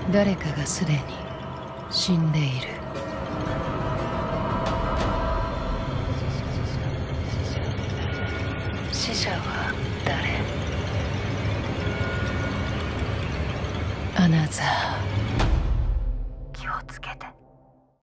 誰かがすでに死んでいる。死者は誰？アナザー。気をつけて。